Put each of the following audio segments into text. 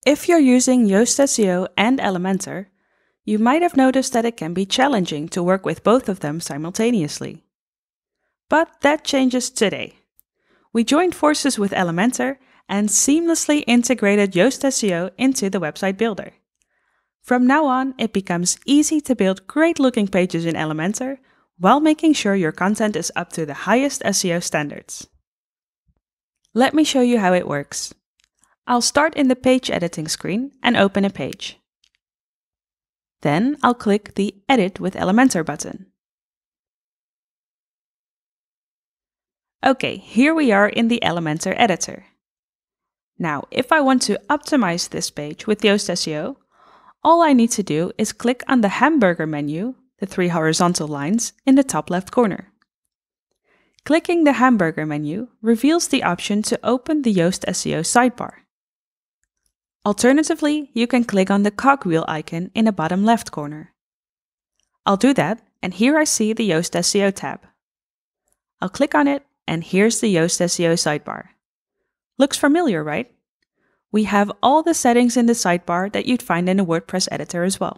If you're using Yoast SEO and Elementor, you might have noticed that it can be challenging to work with both of them simultaneously. But that changes today. We joined forces with Elementor and seamlessly integrated Yoast SEO into the website builder. From now on, it becomes easy to build great-looking pages in Elementor while making sure your content is up to the highest SEO standards. Let me show you how it works. I'll start in the page editing screen and open a page. Then I'll click the Edit with Elementor button. Okay, here we are in the Elementor editor. Now, if I want to optimize this page with Yoast SEO, all I need to do is click on the hamburger menu, the 3 horizontal lines, in the top left corner. Clicking the hamburger menu reveals the option to open the Yoast SEO sidebar. Alternatively, you can click on the cogwheel icon in the bottom left corner. I'll do that, and here I see the Yoast SEO tab. I'll click on it, and here's the Yoast SEO sidebar. Looks familiar, right? We have all the settings in the sidebar that you'd find in a WordPress editor as well.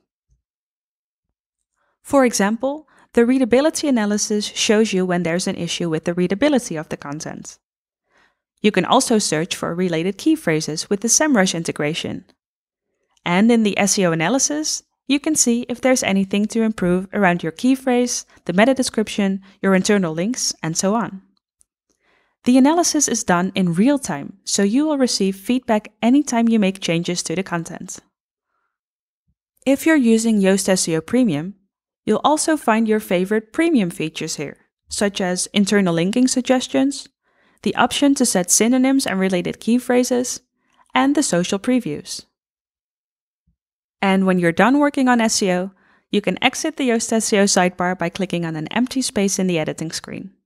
For example, the readability analysis shows you when there's an issue with the readability of the content. You can also search for related key phrases with the SEMrush integration. And in the SEO analysis, you can see if there's anything to improve around your key phrase, the meta description, your internal links, and so on. The analysis is done in real time, so you will receive feedback anytime you make changes to the content. If you're using Yoast SEO Premium, you'll also find your favorite premium features here, such as internal linking suggestions, the option to set synonyms and related key phrases, and the social previews. And when you're done working on SEO, you can exit the Yoast SEO sidebar by clicking on an empty space in the editing screen.